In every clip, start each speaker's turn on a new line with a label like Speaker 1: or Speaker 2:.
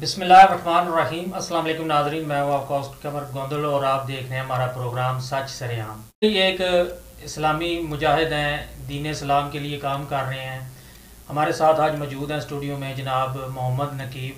Speaker 1: बिस्मिल्लाहिर्रहमानिर्रहीम। अस्सलाम वालेकुम नाज़रीन, मैं हूँ आपका होस्ट कमर गोंदल और आप देख रहे हैं हमारा प्रोग्राम सच सरेआम। ये एक इस्लामी मुजाहिद हैं, दीन इस्लाम के लिए काम कर रहे हैं। हमारे साथ आज मौजूद हैं स्टूडियो में जनाब मोहम्मद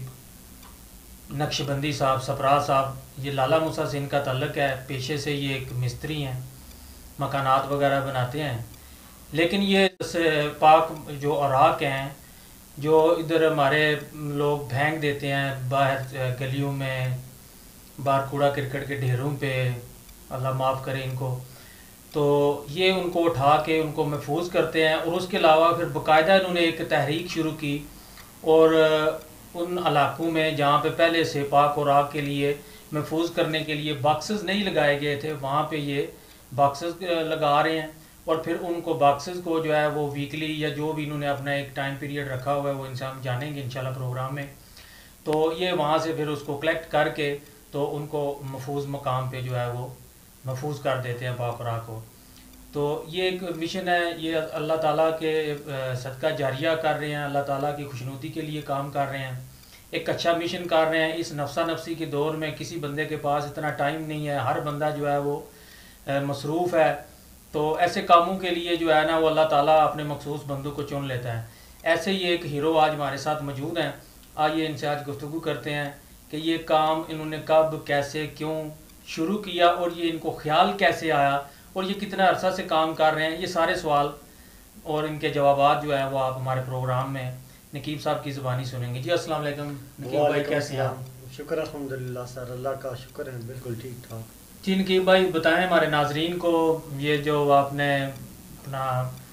Speaker 1: नकीब नक्शबंदी साहब, सपरा साहब। ये लाला मूसा से इनका ताल्लुक़ है, पेशे से ये एक मिस्त्री हैं, मकानात वगैरह बनाते हैं। लेकिन ये पाक जो औराक हैं जो इधर हमारे लोग फेंक देते हैं बाहर गलियों में, बाहर कूड़ा करकट के ढेरों पे, अल्लाह माफ़ करे इनको, तो ये उनको उठा के उनको महफूज करते हैं। और उसके अलावा फिर बाकायदा इन्होंने एक तहरीक शुरू की और उन इलाकों में जहाँ पे पहले से पाक और आग के लिए महफूज करने के लिए बॉक्सेस नहीं लगाए गए थे, वहाँ पे ये बॉक्सेस लगा रहे हैं। और फिर उनको बॉक्सेस को जो है वो वीकली या जो भी इन्होंने अपना एक टाइम पीरियड रखा हुआ है वो इनसे हम जानेंगे इंशाल्लाह प्रोग्राम में। तो ये वहाँ से फिर उसको कलेक्ट करके तो उनको महफूज मकाम पे जो है वो महफूज कर देते हैं पाकरा को। तो ये एक मिशन है, ये अल्लाह ताला के सदका जारिया कर रहे हैं, अल्लाह ताला की खुशनुदी के लिए काम कर रहे हैं, एक अच्छा मिशन कर रहे हैं। इस नफसा नफसी के दौर में किसी बंदे के पास इतना टाइम नहीं है, हर बंदा जो है वो मसरूफ़ है। तो ऐसे कामों के लिए जो है ना वो अल्लाह ताला अपने मखसूस बंदों को चुन लेता है। ऐसे ही एक हीरो आज हमारे साथ मौजूद हैं। आइए इनसे आज गुफ्तगू करते हैं कि ये काम इन्होंने कब, कैसे, क्यों शुरू किया और ये इनको ख्याल कैसे आया और ये कितना अरसा से काम कर रहे हैं। ये सारे सवाल और इनके जवाब जो है वो आप हमारे प्रोग्राम में नकीब साहब की ज़ुबानी सुनेंगे। जी अस्सलाम वालेकुम नकीब भाई, कैसे हैं आप?
Speaker 2: शुक्र अल्हम्दुलिल्लाह सर, अल्लाह का शुक्र है, बिल्कुल ठीक ठाक।
Speaker 1: जी नकीब भाई, बताएं हमारे नाजरीन को, ये जो आपने अपना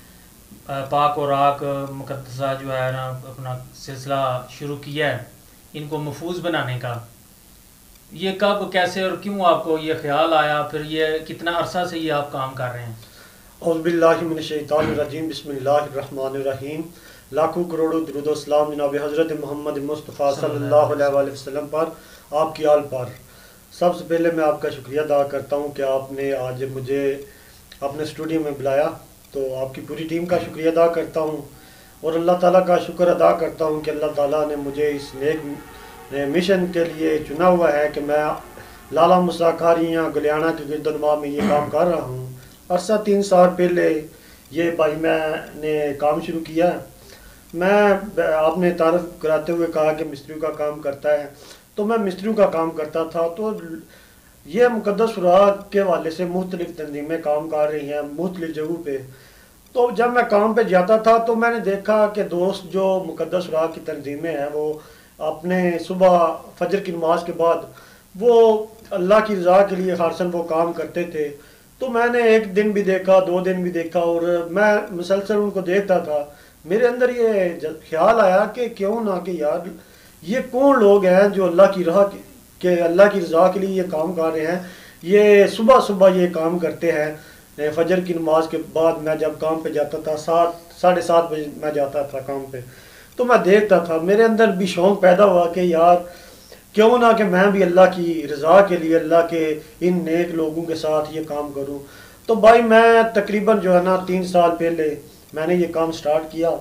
Speaker 1: पाक और आक मुकद्दसा जो है ना अपना सिलसिला शुरू किया है इनको महफूज बनाने का, ये कब, कैसे और क्यों आपको ये ख्याल आया? फिर ये कितना अरसा से ये आप काम कर रहे हैं?
Speaker 2: औज़ुबिल्लाहि मिनश्शैतानिर्रजीम, बिस्मिल्लाहिर्रहमानिर्रहीम। लाखों करोड़ों दुरूद व सलाम जनाब हज़रत मोहम्मद मुस्तफ़ा सल्लल्लाहु अलैहि वसल्लम पर, आपकी आल पर। सबसे पहले मैं आपका शुक्रिया अदा करता हूँ कि आपने आज मुझे अपने स्टूडियो में बुलाया, तो आपकी पूरी टीम का शुक्रिया अदा करता हूँ और अल्लाह ताला का शुक्र अदा करता हूँ कि अल्लाह ताला ने मुझे इस नेक मिशन के लिए चुना हुआ है कि मैं लाला मूसा कारियाँ गुलियाना के गिरदनुमा में ये काम कर रहा हूँ। अरसा 3 साल पहले ये भाई मैंने काम शुरू किया। मैं आपने तारीफ़ कराते हुए कहा कि मिस्त्रियों का काम करता है, तो मैं मिस्त्रियों का काम करता था। तो ये मुकद्दस सुराग के हवाले से मुख्तलिफ तंजीमें काम कर रही हैं मुख्तलिफ जगहों पे। तो जब मैं काम पे जाता था तो मैंने देखा कि दोस्त जो मुकद्दस सुराग की तंजीमें हैं वो अपने सुबह फजर की नमाज के बाद वो अल्लाह की रज़ा के लिए खारसन वो काम करते थे। तो मैंने एक दिन भी देखा, 2 दिन भी देखा और मैं मुसलसल उनको देखता था। मेरे अंदर ये ख्याल आया कि क्यों ना कि यार ये कौन लोग हैं जो अल्लाह की राह के अल्लाह की रज़ा के लिए ये काम कर रहे हैं। ये सुबह सुबह ये काम करते हैं, फजर की नमाज के बाद मैं जब काम पे जाता था 7-7:30 बजे मैं जाता था काम पे, तो मैं देखता था, मेरे अंदर भी शौक़ पैदा हुआ कि यार क्यों ना कि मैं भी अल्लाह की रज़ा के लिए अल्लाह के इन नेक लोगों के साथ ये काम करूं। तो भाई मैं तकरीबन जो है ना 3 साल पहले मैंने ये काम स्टार्ट किया।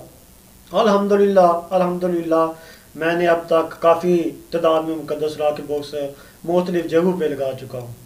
Speaker 2: अल्हम्दुलिल्लाह मैंने अब तक काफ़ी तादाद में मुकद्दस सुराग के बॉक्स मुख्तलिफ जगहों पे लगा चुका हूँ।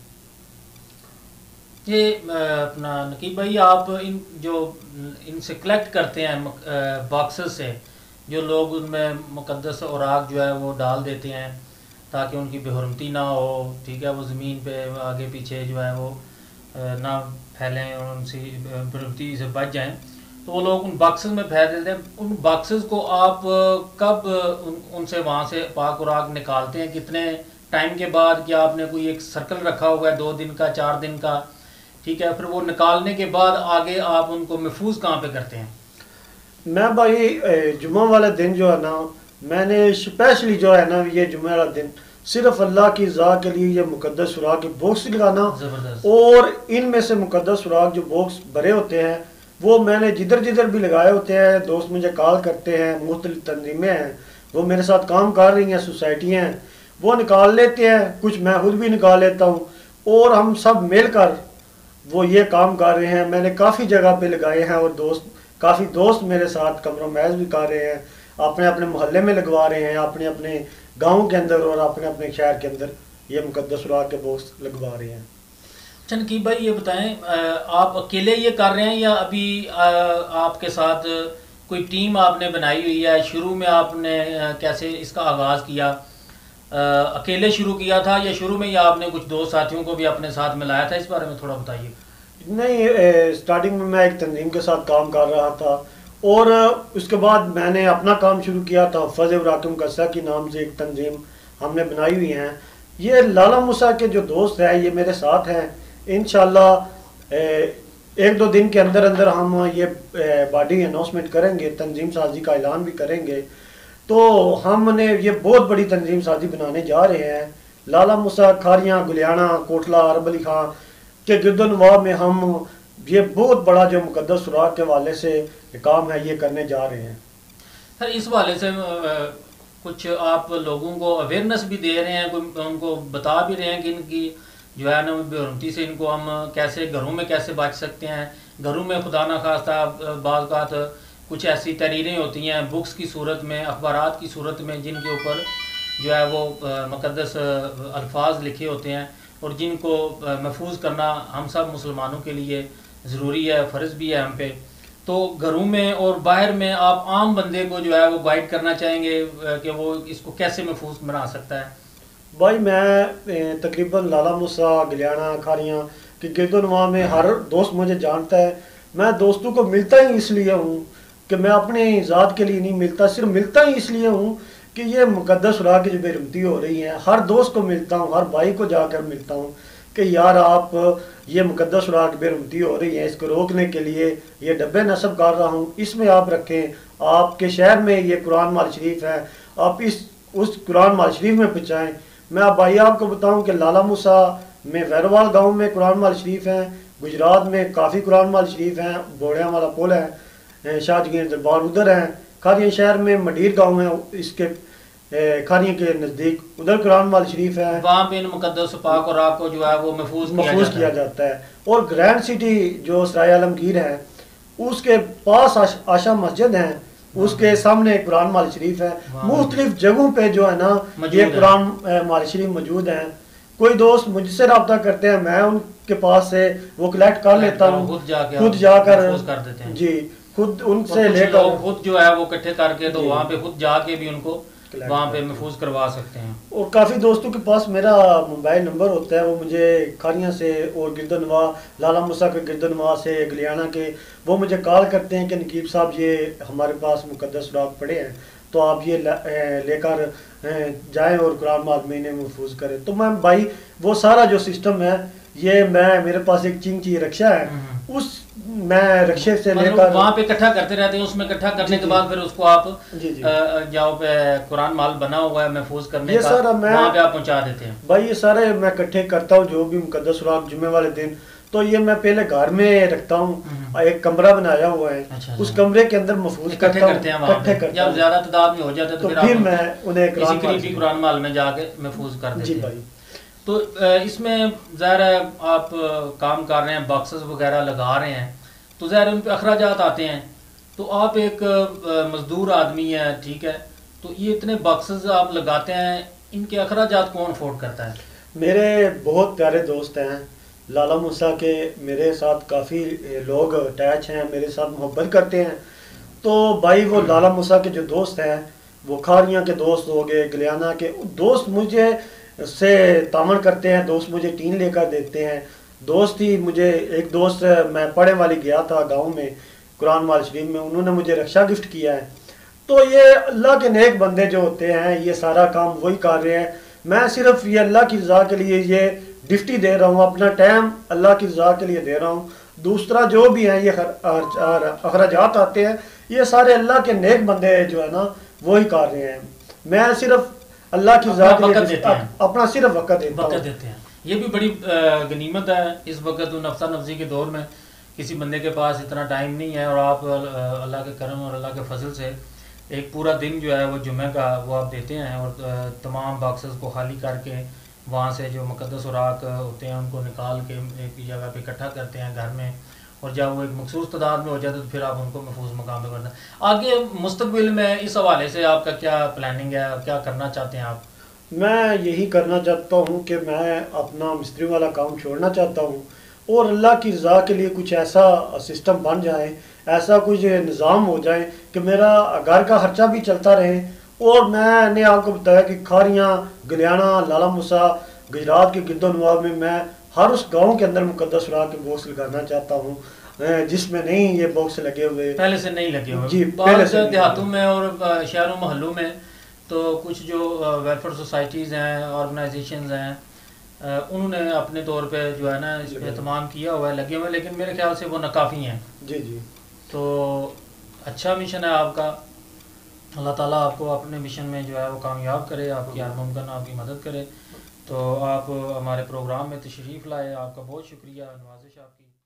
Speaker 1: ये अपना नकीब भाई, आप इनसे कलेक्ट करते हैं बॉक्सेस से, जो लोग उनमें मुकद्दस औराक जो है वो डाल देते हैं ताकि उनकी बेहुरमती ना हो, ठीक है, वो ज़मीन पे आगे पीछे जो है वो ना फैलें और उनसे बेहुरमती से बच जाएं, तो वो लोग उन बॉक्सेस में फेंक देते हैं। उन बॉक्सेस को आप कब उनसे वहाँ से पाक और आग निकालते हैं? कितने टाइम के बाद? क्या आपने कोई एक सर्कल रखा हुआ है 2 दिन का, 4 दिन का, ठीक है? फिर वो निकालने के बाद आगे आप उनको महफूज कहाँ पे करते हैं?
Speaker 2: मैं भाई जुम्मा वाला दिन जो है ना, मैंने स्पेशली जो है ना ये जुम्मे वाला दिन सिर्फ अल्लाह की रज़ा के लिए ये मुकद्दस सुराग के बॉक्स लगाना, और इनमें से मुकद्दस सुराग जो बॉक्स भरे होते हैं वो मैंने जिधर जिधर भी लगाए होते हैं, दोस्त मुझे कॉल करते हैं, मुख्तलिफ तंजीमें हैं वो मेरे साथ काम कर रही हैं, सोसाइटियाँ हैं, वो निकाल लेते हैं, कुछ मैं खुद भी निकाल लेता हूँ और हम सब मिलकर वो ये काम कर रहे हैं। मैंने काफ़ी जगह पे लगाए हैं और काफ़ी दोस्त मेरे साथ कमरों मैज भी कर रहे हैं, अपने अपने मोहल्ले में लगवा रहे हैं, अपने अपने गाँव के अंदर और अपने अपने शहर के अंदर ये मुकद्दस उराग के बॉक्स लगवा रहे हैं।
Speaker 1: अच्छा नकीब भाई, ये बताएं, आप अकेले ये कर रहे हैं या अभी आपके साथ कोई टीम आपने बनाई हुई है? शुरू में आपने कैसे इसका आगाज़ किया? अकेले शुरू किया था या शुरू में ही आपने कुछ दोस्त साथियों को भी अपने साथ मिलाया था? इस बारे में थोड़ा बताइए।
Speaker 2: नहीं, स्टार्टिंग में मैं एक तंजीम के साथ काम कर रहा था और उसके बाद मैंने अपना काम शुरू किया था। फज़ल राकिम कस्सा की नाम से एक तंजीम हमने बनाई हुई है। ये लाला मूसा के जो दोस्त हैं ये मेरे साथ हैं। इंशाल्लाह एक दो दिन के अंदर अंदर हम ये बॉडी अनाउंसमेंट करेंगे, तंजीम साजी का ऐलान भी करेंगे। तो हमने ये बहुत बड़ी तंजीम साजी बनाने जा रहे हैं। लाला मूसा, खारियाँ, गुलियाना, कोटला, अरब अली खां के गिरदोनवाब में हम ये बहुत बड़ा जो मुकद्दस उराग के हवाले से काम है ये करने जा रहे हैं।
Speaker 1: सर, इस हवाले से कुछ आप लोगों को अवेयरनेस भी दे रहे हैं, उनको बता भी रहे हैं कि इनकी जो है ना बेरुमती से इनको हम कैसे घरों में कैसे बच सकते हैं? घरों में खुदा न खास्ता बाज़ कुछ ऐसी तहरीरें होती हैं बुक्स की सूरत में, अखबारात की सूरत में, जिनके ऊपर जो है वो मुकद्दस अल्फाज लिखे होते हैं और जिनको महफूज करना हम सब मुसलमानों के लिए ज़रूरी है, फ़र्ज़ भी है हम पे। तो घरों में और बाहर में आप आम बंदे को जो है वो गाइड करना चाहेंगे कि वो इसको कैसे महफूज बना सकता है?
Speaker 2: भाई मैं तकरीबन लाला मूसा, गिलियाना, खारियाँ के गिरदोनवा में हर दोस्त मुझे जानता है। मैं दोस्तों को मिलता ही इसलिए हूँ कि मैं अपने ज़ात के लिए नहीं मिलता, सिर्फ मिलता ही इसलिए हूँ कि ये मुकद्दस उराग की जो बेरुमती हो रही है, हर दोस्त को मिलता हूँ, हर भाई को जाकर मिलता हूँ कि यार आप ये मुकद्दस उराग की बेरुमती हो रही है, इसको रोकने के लिए ये डब्बे नस्ब कर रहा हूँ, इसमें आप रखें। आपके शहर में ये कुरान माल शरीफ है, आप उस कुरान माल शरीफ में पहुँचाएँ। मैं आप भाई आपको बताऊँ कि लाला मूसा में वैरवाल गाँव में कुरान माल शरीफ हैं, गुजरात में काफ़ी कुरान माल शरीफ हैं, बोड़िया वाला पुल है, शाहजगीर दरबार उधर हैं, खारियाँ शहर में मडीर गांव है, इसके खारियाँ के नज़दीक उधर कुरान माल शरीफ है, वहाँ
Speaker 1: पे इन मुकद्दस पाक और राग को जो है वो
Speaker 2: महफूज किया जाता है। और ग्रैंड सिटी जो सराय आलमगीर है उसके पास आशा मस्जिद है, उसके सामने कुरान माल शरीफ है। मुख्तलिफ जगहों पे जो है ना ये कुरान माल शरीफ मौजूद हैं। कोई दोस्त मुझसे रब्ता करते हैं, मैं उनके पास से वो कलेक्ट कर लेता हूँ, खुद जाकर जी खुद उनसे लेकर
Speaker 1: खुद जो है वो इकट्ठे करके तो वहाँ पे खुद जाके भी उनको वहाँ पे महफूज करवा सकते हैं।
Speaker 2: और काफ़ी दोस्तों के पास मेरा मोबाइल नंबर होता है, वो मुझे खारियाँ से और गिरदोनवा, लाला मूसा के गिरदोनवा से, गिलियाना के, वो मुझे कॉल करते हैं कि नकीब साहब ये हमारे पास मुकद्दस उराग पड़े हैं तो आप ये लेकर जाएं और कुरान माल महीने महफूज करें। तो मैं भाई वो सारा जो सिस्टम है ये मेरे पास एक चिंची रक्षा है, उस मैं रक्षे से लेकर
Speaker 1: वहाँ पे इकट्ठा करते रहते हैं। उसमें इकट्ठा करने के बाद फिर उसको आप जाओ पे कुरान माल बना हुआ है महफूज करने का, वहाँ पे आप पहुँचा देते हैं।
Speaker 2: भाई ये सारे मैं इकट्ठे करता हूँ जो भी मुकद्दस उराग जुम्मे वाले दिन। तो ये मैं पहले घर में रखता हूँ, एक कमरा बनाया हुआ है,
Speaker 1: अच्छा,
Speaker 2: उस कमरे के अंदर महफूज करता हूँ, इकट्ठे करता हूँ।
Speaker 1: जब ज्यादा तादाद में हो जाते
Speaker 2: तो फिर मैं उन्हें
Speaker 1: कुरान माल में जाके महफूज कर देते
Speaker 2: हैं। भाई
Speaker 1: तो इसमें ज़ाहिर है आप काम कर रहे हैं, बॉक्सेस वगैरह लगा रहे हैं, तो ज़ाहिर उन पे अखराजात आते हैं। तो आप एक मज़दूर आदमी है, ठीक है, तो ये इतने बॉक्सेस आप लगाते हैं, इनके अखराजात कौन अफोर्ड करता है?
Speaker 2: मेरे बहुत प्यारे दोस्त हैं लाला मूसा के, मेरे साथ काफ़ी लोग अटैच हैं, मेरे साथ मोहब्बत करते हैं। तो भाई वो लाला मूसा के जो दोस्त हैं, वो खारियाँ के दोस्त हो गए, गिलियाना के दोस्त मुझे से तामन करते हैं, दोस्त मुझे टीन लेकर देते हैं। दोस्त ही मुझे एक दोस्त मैं पढ़े वाली गया था गांव में कुरान माल शरीफ में, उन्होंने मुझे रक्षा गिफ्ट किया है। तो ये अल्लाह के नेक बंदे जो होते हैं ये सारा काम वही कर रहे हैं। मैं सिर्फ ये अल्लाह की रज़ा के लिए ये गिफ्टी दे रहा हूँ, अपना टाइम अल्लाह की रज़ा के लिए दे रहा हूँ। दूसरा जो भी है ये अखराजात आते हैं ये सारे अल्लाह के नेक बंदे जो है ना वही कर रहे हैं। मैं सिर्फ अल्लाह की रज़ा के लिए अपना सिर्फ वक़्त देते हैं।
Speaker 1: ये भी बड़ी गनीमत है इस वक्त नफ्सा नफ्सी के दौर में, किसी बंदे के पास इतना टाइम नहीं है और आप अल्लाह के करम और अल्लाह के फजल से एक पूरा दिन जो है वो जुम्मे का वो आप देते हैं और तमाम बॉक्सेस को खाली करके वहाँ से जो मुकद्दस उराग होते हैं उनको निकाल के एक जगह पे इकट्ठा करते हैं घर में, اور جب وہ ایک مخصوص تعداد میں ہو جاتے تو پھر آپ ان کو محفوظ مقام پہ کرتے ہیں. آگے مستقبل میں اس حوالے سے آپ کا کیا پلاننگ ہے, کیا کرنا چاہتے ہیں آپ؟
Speaker 2: میں یہی کرنا چاہتا ہوں کہ میں اپنا مستری والا کام چھوڑنا چاہتا ہوں اور اللہ کی رضا کے لیے کچھ ایسا سسٹم بن جائے, ایسا کچھ نظام ہو جائے کہ میرا گھر کا خرچہ بھی چلتا رہے. اور میں نے آپ کو بتایا کہ کھاریاں, گلیانا, لالا موسیٰ, گجرات کے گرد و نواح میں ہر اس گاؤں کے اندر مقدس خدا کے باکس لگانا چاہتا ہوں, جس میں نہیں یہ باکس لگے ہوئے,
Speaker 1: پہلے سے نہیں لگے ہوئے.
Speaker 2: جی پہلے سے
Speaker 1: دیہاتوں میں اور شہروں محلوں میں تو کچھ جو ویلفیئر سوسائٹیز ہیں, آرگنائزیشنز ہیں, انہوں نے اپنے طور پہ جو ہے نا اس پہ اہتمام کیا ہوا ہے, لگے ہوئے, لیکن میرے خیال سے وہ ناکافی ہیں.
Speaker 2: جی جی.
Speaker 1: تو اچھا مشن ہے آپ کا, اللہ تعالیٰ آپ کو اپنے مشن میں جو ہے وہ کامیاب کرے, آپ کی ہر ممکن آپ کی مدد کرے. تو آپ ہمارے پروگرام میں تشریف لائے, آپ کا بہت شکریہ, نوازش آپ کی.